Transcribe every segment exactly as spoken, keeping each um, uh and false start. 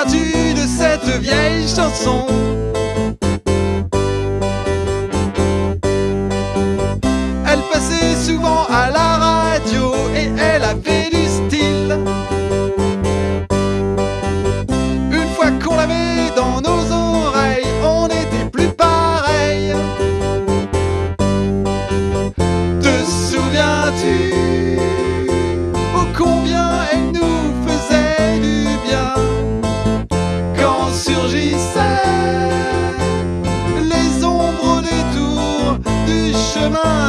souviens-tu de cette vieille chanson? Elle passait souvent à la radio et elle avait du style. Une fois qu'on l'avait dans nos oreilles, on n'était plus pareil. Te souviens-tu ô combien elle nous faisait du bien quand surgissaient les ombres au détour du chemin?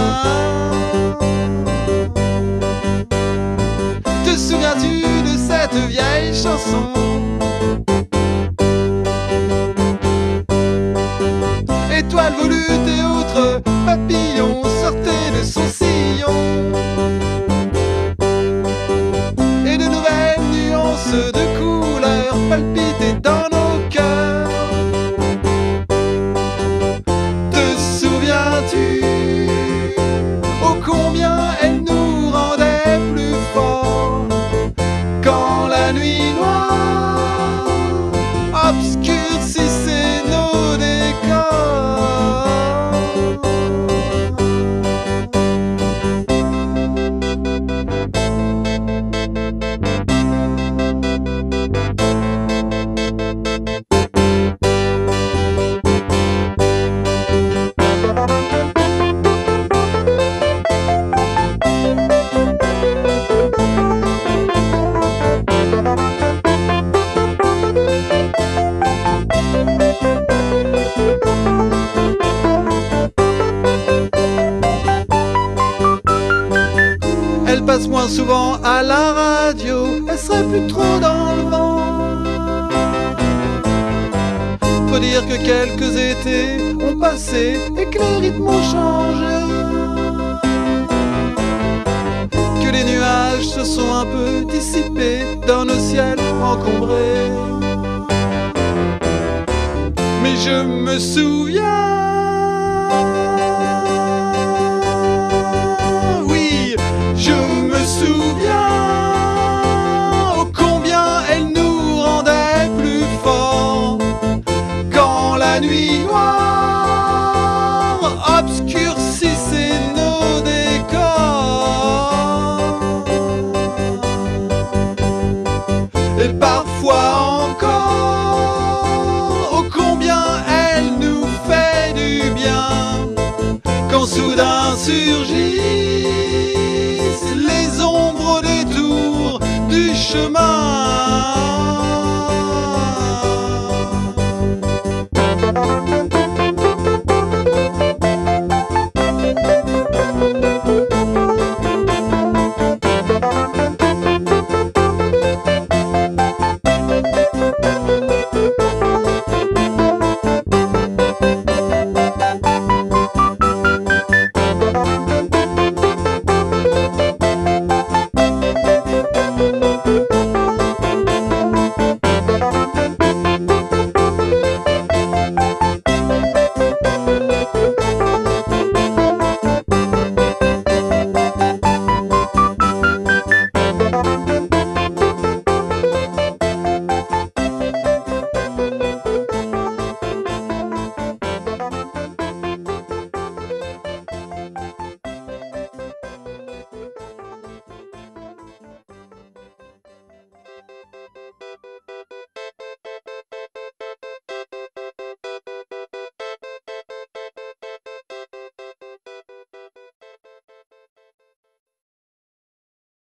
Te souviens-tu de cette vieille chanson? Étoiles volutes et autres papillons sortaient de son sillon, et de nouvelles nuances de couleurs palpitaient dans nos cœurs. Te souviens-tu ô combien elle nous rendait plus forts quand la nuit noire obscurcissait nos décors? Elle passe moins souvent à la radio, elle serait plus trop dans le vent. Faut dire que quelques étés ont passé et que les rythmes ont changé, que les nuages se sont un peu dissipés dans nos ciels encombrés. Mais je me souviens, je me souviens ô combien elle nous rendait plus forts quand la nuit noire obscurcissait nos décors. Et parfois encore, ô combien elle nous fait du bien quand soudain surgit les ombres au détour du chemin.